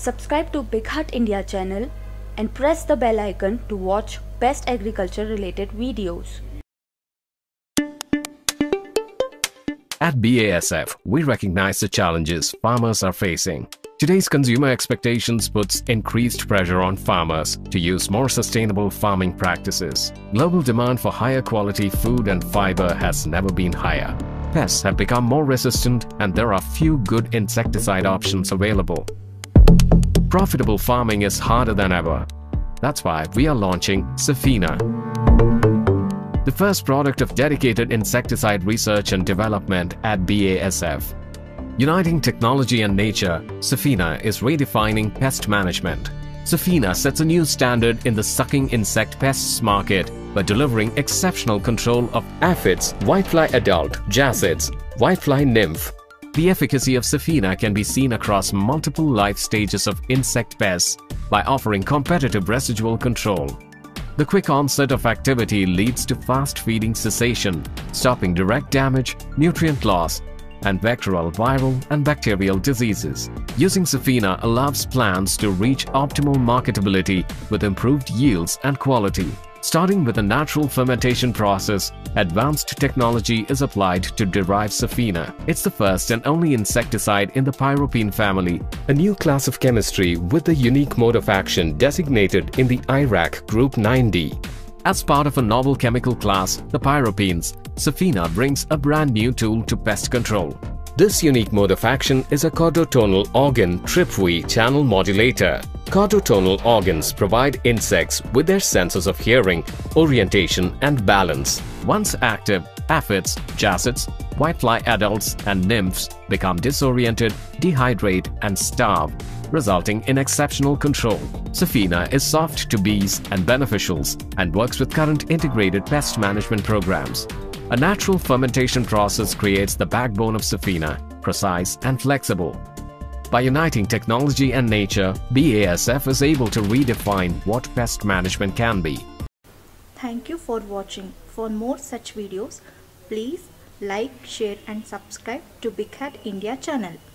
Subscribe to BigHaat India channel and press the bell icon to watch pest agriculture related videos. At BASF, we recognize the challenges farmers are facing. Today's consumer expectations puts increased pressure on farmers to use more sustainable farming practices. Global demand for higher quality food and fiber has never been higher. Pests have become more resistant and there are few good insecticide options available. Profitable farming is harder than ever. That's why we are launching Sefina, the first product of dedicated insecticide research and development at BASF. Uniting technology and nature, Sefina is redefining pest management. Sefina sets a new standard in the sucking insect pests market by delivering exceptional control of aphids, whitefly adult, jassids, whitefly nymph. The efficacy of Sefina can be seen across multiple life stages of insect pests by offering competitive residual control. The quick onset of activity leads to fast feeding cessation, stopping direct damage, nutrient loss, and vectoral, viral, and bacterial diseases. Using Sefina allows plants to reach optimal marketability with improved yields and quality. Starting with a natural fermentation process, advanced technology is applied to derive Sefina. It's the first and only insecticide in the Pyropene family, a new class of chemistry with a unique mode of action designated in the IRAC group 9D. As part of a novel chemical class, the Pyropenes, Sefina brings a brand new tool to pest control. This unique mode of action is a chordotonal organ TRPV channel modulator. Chordotonal organs provide insects with their senses of hearing, orientation, and balance. Once active, aphids, jassids, whitefly adults, and nymphs become disoriented, dehydrate, and starve, resulting in exceptional control. Sefina is soft to bees and beneficials and works with current integrated pest management programs. A natural fermentation process creates the backbone of Sefina, precise and flexible. By uniting technology and nature, BASF is able to redefine what pest management can be. Thank you for watching. For more such videos, please like, share and subscribe to BigHaat India channel.